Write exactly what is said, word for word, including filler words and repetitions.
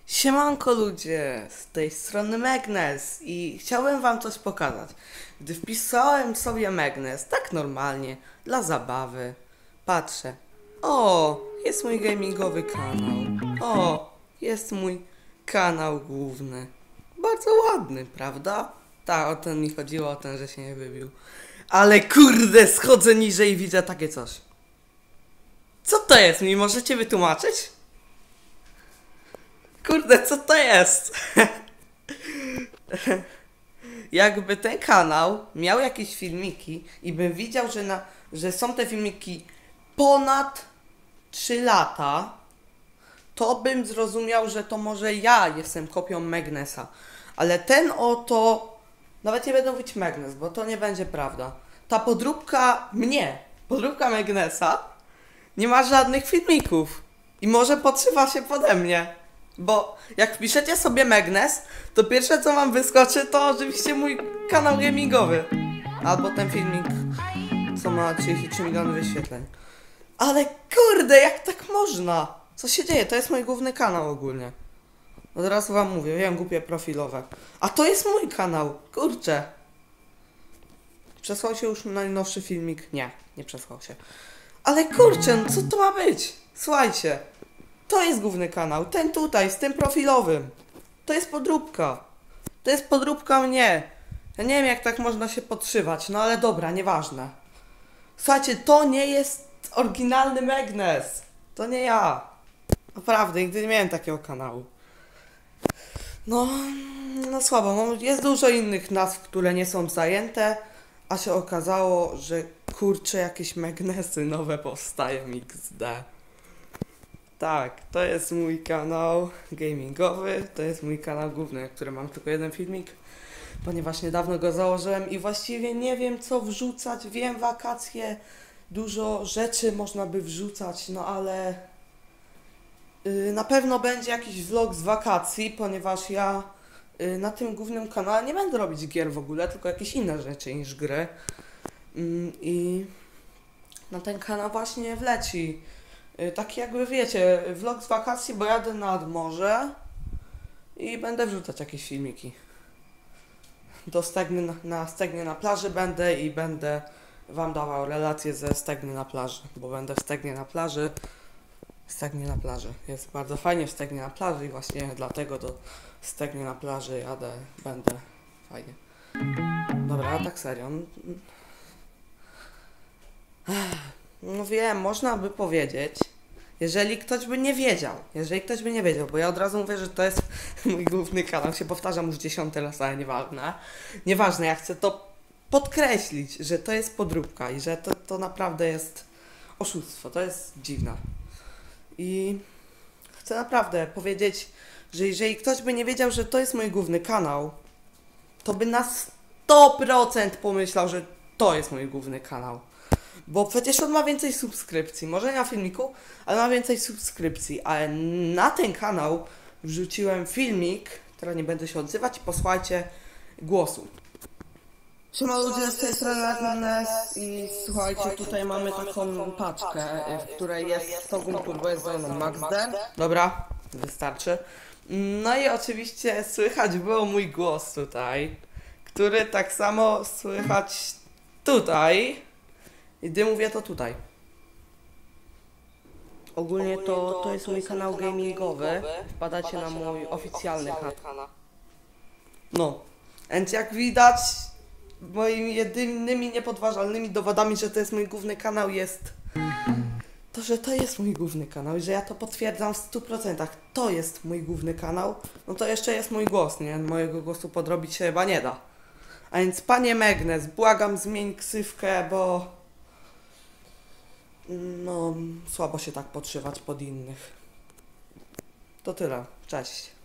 Siemanko ludzie, z tej strony Megnes i chciałem wam coś pokazać. Gdy wpisałem sobie Megnes, tak normalnie, dla zabawy, patrzę. O, jest mój gamingowy kanał. O, jest mój kanał główny. Bardzo ładny, prawda? Tak, o ten mi chodziło, o ten, że się nie wybił. Ale kurde, schodzę niżej i widzę takie coś. Co to jest? Mi możecie wytłumaczyć? Kurde, co to jest? Jakby ten kanał miał jakieś filmiki i bym widział, że, na, że są te filmiki ponad trzy lata, to bym zrozumiał, że to może ja jestem kopią Megnesa. Ale ten oto, nawet nie będę mówić Megnes, bo to nie będzie prawda. Ta podróbka mnie, podróbka Megnesa, nie ma żadnych filmików. I może podszywa się pode mnie. Bo jak wpiszecie sobie Megnes, to pierwsze co wam wyskoczy to oczywiście mój kanał gamingowy. Albo ten filmik, co ma trzydzieści trzy miliony wyświetleń. Ale kurde, jak tak można? Co się dzieje? To jest mój główny kanał ogólnie. Od razu wam mówię, wiem, głupie profilowe. A to jest mój kanał, kurczę. Przesłał się już najnowszy filmik? Nie, nie przesłał się. Ale kurczę, no co to ma być? Słuchajcie. To jest główny kanał, ten tutaj, z tym profilowym. To jest podróbka. To jest podróbka mnie. Ja nie wiem, jak tak można się podszywać, no ale dobra, nieważne. Słuchajcie, to nie jest oryginalny Megnes. To nie ja. Naprawdę, nigdy nie miałem takiego kanału. No, no słabo. Jest dużo innych nazw, które nie są zajęte, a się okazało, że kurczę, jakieś Megnesy nowe powstają iks de. Tak, to jest mój kanał gamingowy, to jest mój kanał główny, na którym mam tylko jeden filmik, ponieważ niedawno go założyłem i właściwie nie wiem co wrzucać, wiem wakacje, dużo rzeczy można by wrzucać, no ale yy, na pewno będzie jakiś vlog z wakacji, ponieważ ja yy, na tym głównym kanale nie będę robić gier w ogóle, tylko jakieś inne rzeczy niż gry yy, i na ten kanał właśnie wleci. Taki jakby wiecie, vlog z wakacji, bo jadę nad morze i będę wrzucać jakieś filmiki. Do Stegny na, na Stegnie na plaży będę i będę wam dawał relacje ze Stegny na plaży, bo będę w Stegnie na plaży. Stegnie na plaży. Jest bardzo fajnie w Stegnie na plaży i właśnie dlatego do Stegnie na plaży jadę, będę fajnie. Dobra, a tak serio. No wiem, można by powiedzieć, jeżeli ktoś by nie wiedział, jeżeli ktoś by nie wiedział, bo ja od razu mówię, że to jest mój główny kanał, się powtarzam już dziesiąty raz, ale nieważne. Nieważne, ja chcę to podkreślić, że to jest podróbka i że to, to naprawdę jest oszustwo, to jest dziwne. I chcę naprawdę powiedzieć, że jeżeli ktoś by nie wiedział, że to jest mój główny kanał, to by na sto procent pomyślał, że to jest mój główny kanał. Bo przecież on ma więcej subskrypcji, może nie na filmiku, ale ma więcej subskrypcji, ale na ten kanał wrzuciłem filmik, teraz nie będę się odzywać i posłuchajcie głosu. Siema ludzie, z tej strony Megnes i słuchajcie, tutaj mamy taką paczkę, w której jest sto guntów, bo jest zajęty Maxden. Dobra, wystarczy. No i oczywiście słychać było mój głos tutaj, który tak samo słychać tutaj. I gdy mówię to tutaj. Ogólnie to, to jest mój kanał gamingowy. Wpadacie na mój oficjalny kanał. No. Więc jak widać, moimi jedynymi niepodważalnymi dowodami, że to jest mój główny kanał jest to, że to jest mój główny kanał i że ja to potwierdzam w stu procentach. To jest mój główny kanał. No to jeszcze jest mój głos, nie? Mojego głosu podrobić się chyba nie da. A więc panie Megnes, błagam zmień ksywkę, bo no, słabo się tak podszywać pod innych. To tyle. Cześć.